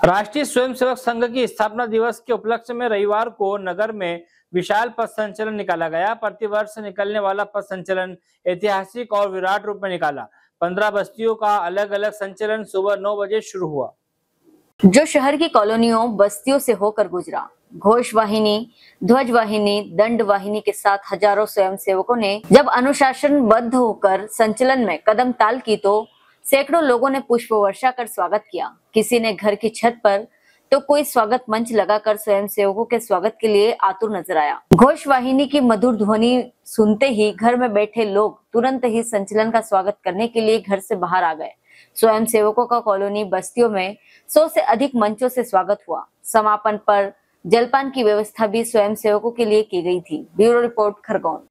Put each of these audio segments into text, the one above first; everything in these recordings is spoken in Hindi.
राष्ट्रीय स्वयंसेवक संघ की स्थापना दिवस के उपलक्ष्य में रविवार को नगर में विशाल पथ संचलन निकाला गया। प्रतिवर्ष निकलने वाला पथ संचलन ऐतिहासिक और विराट रूप में निकाला। 15 बस्तियों का अलग अलग संचलन सुबह 9 बजे शुरू हुआ, जो शहर की कॉलोनियों बस्तियों से होकर गुजरा। घोष वाहिनी, ध्वज वाहिनी, दंड वाहिनी के साथ हजारों स्वयंसेवकों ने जब अनुशासनबद्ध होकर संचलन में कदम ताल की तो सैकड़ों लोगों ने पुष्प वर्षा कर स्वागत किया। किसी ने घर की छत पर तो कोई स्वागत मंच लगाकर स्वयंसेवकों के स्वागत के लिए आतुर नजर आया। घोष वाहिनी की मधुर ध्वनि सुनते ही घर में बैठे लोग तुरंत ही संचलन का स्वागत करने के लिए घर से बाहर आ गए। स्वयंसेवकों का कॉलोनी बस्तियों में 100 से अधिक मंचों से स्वागत हुआ। समापन पर जलपान की व्यवस्था भी स्वयंसेवकों के लिए की गई थी। Bureau report, Khargone.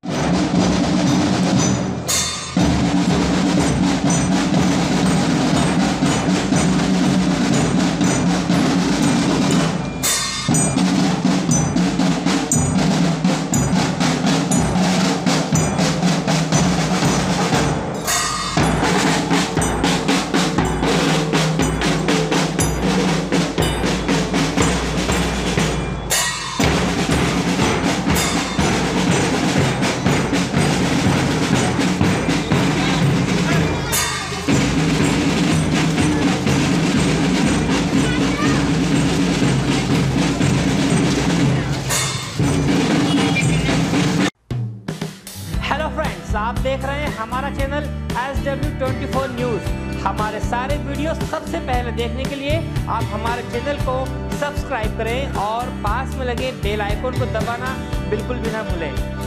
Hello friends, आप देख रहे हैं हमारा चैनल SW24 न्यूज। हमारे सारे वीडियो सबसे पहले देखने के लिए आप हमारे चैनल को सब्सक्राइब करें और पास में लगे बेल आइकन को दबाना बिल्कुल भी ना भूलें।